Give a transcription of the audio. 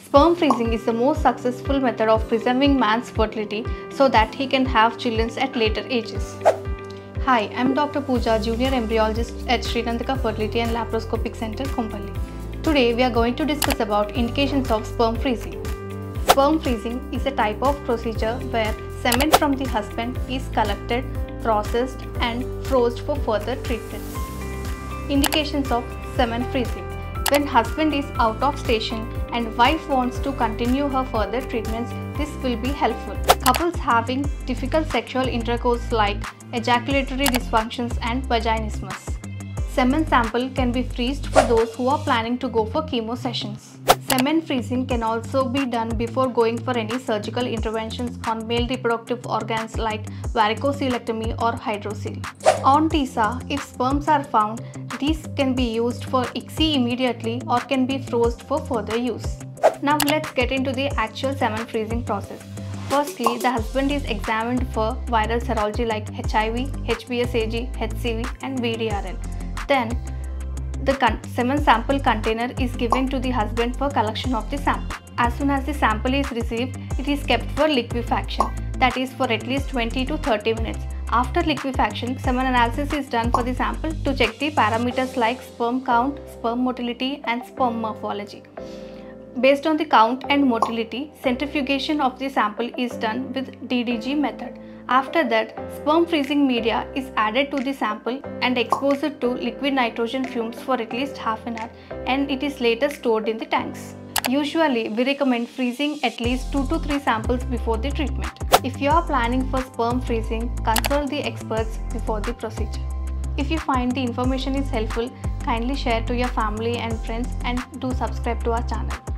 Sperm freezing is the most successful method of preserving man's fertility so that he can have children at later ages. Hi, I am Dr. Pooja, Junior Embryologist at Sree Nandaka Fertility and Laparoscopic Center, Kompally. Today we are going to discuss about indications of sperm freezing. Sperm freezing is a type of procedure where semen from the husband is collected, processed and frozen for further treatments. Indications of semen freezing. When husband is out of station and wife wants to continue her further treatments, this will be helpful. Couples having difficult sexual intercourse like ejaculatory dysfunctions and vaginismus. Semen sample can be freezed for those who are planning to go for chemo sessions. Semen freezing can also be done before going for any surgical interventions on male reproductive organs like varicocelectomy or hydrocele. On TISA, if sperms are found, these can be used for ICSI immediately or can be frozen for further use. Now let's get into the actual semen freezing process. Firstly, the husband is examined for viral serology like HIV, HBsAg, HCV and VDRL. Then, the semen sample container is given to the husband for collection of the sample. As soon as the sample is received, it is kept for liquefaction, that is for at least 20 to 30 minutes. After liquefaction, semen analysis is done for the sample to check the parameters like sperm count, sperm motility and sperm morphology. Based on the count and motility, centrifugation of the sample is done with DDG method. After that, sperm freezing media is added to the sample and exposed to liquid nitrogen fumes for at least half an hour, and it is later stored in the tanks. Usually, we recommend freezing at least 2 to 3 samples before the treatment. If you are planning for sperm freezing, consult the experts before the procedure. If you find the information is helpful, kindly share to your family and friends and do subscribe to our channel.